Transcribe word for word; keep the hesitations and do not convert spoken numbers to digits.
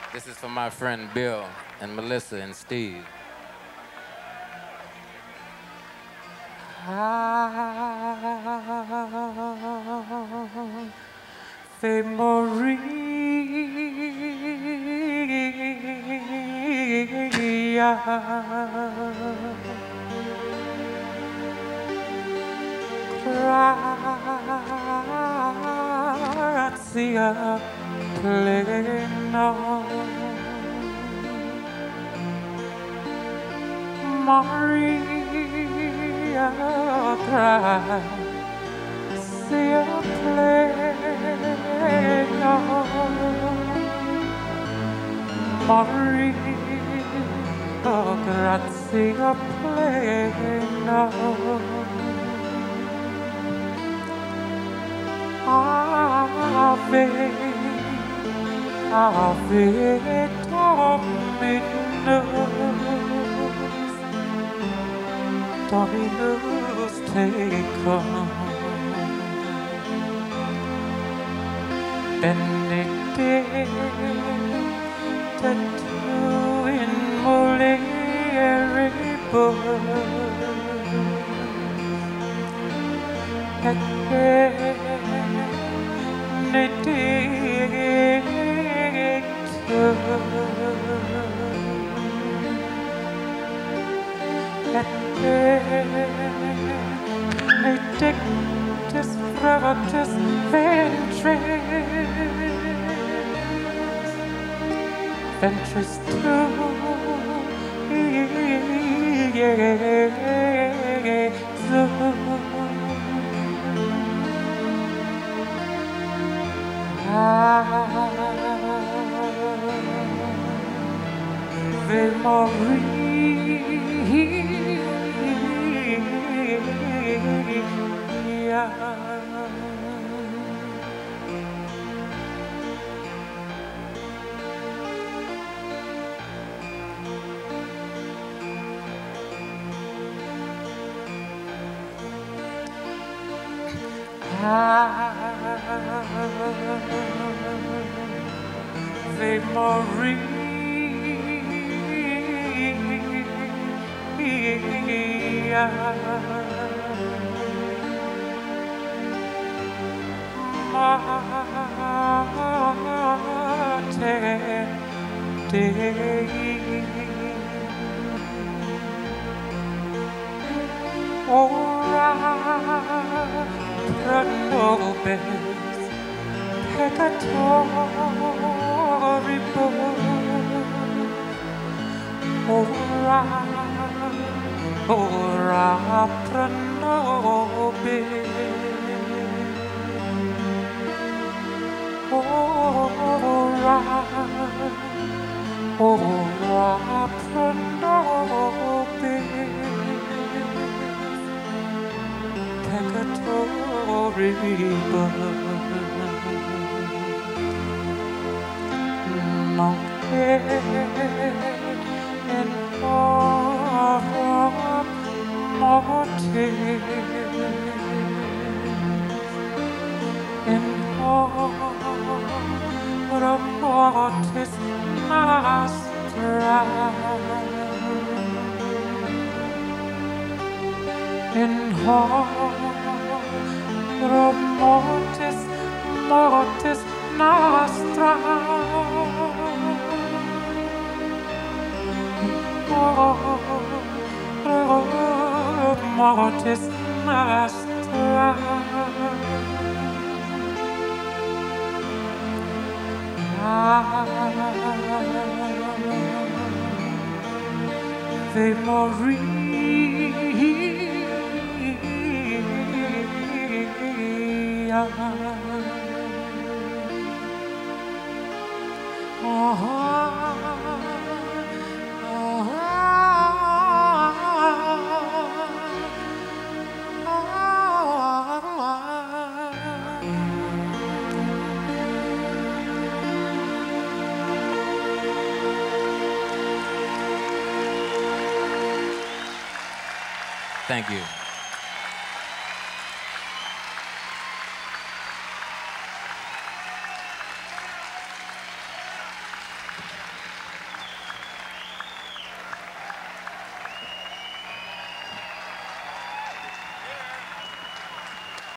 This is for my friend Bill and Melissa and Steve. Ave Maria, gratia plena, Maria, gratia plena, Maria, gratia plena. Ave, Ave Dominus, Dominus tecum, benedicta tu in mulieribus, et benedictus, et benedictus fructus ventris, ventris tui, Iesus. Ave Maria. Ave Maria, Mater Dei, ora pro nobis peccatoribus, ora, ora pro nobis, ora, ora pro nobis, peccatoribus. Nocte in hora mortis, in hora mortis nostra, in hora mortis, mortis nostra, mortis nostra. Ave Maria. Thank you.